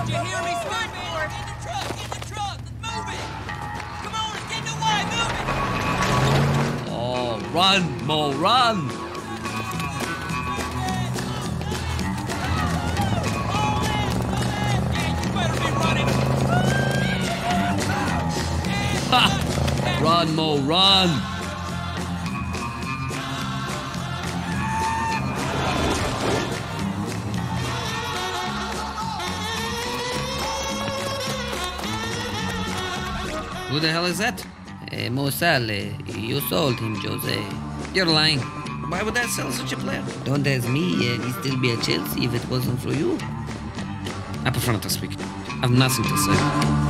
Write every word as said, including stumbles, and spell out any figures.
Did you hear me? Stop for it! In the truck! In the truck! Let's move it! Come on, it's getting away! Move it! Oh, run, Mo, run! Ha! Run, Mo, run! Who the hell is that? Uh, Mo Salah, you sold him, Jose. You're lying. Why would I sell such a player? Don't ask me, uh, he'd still be at Chelsea if it wasn't for you. I prefer not to speak. I've nothing to say.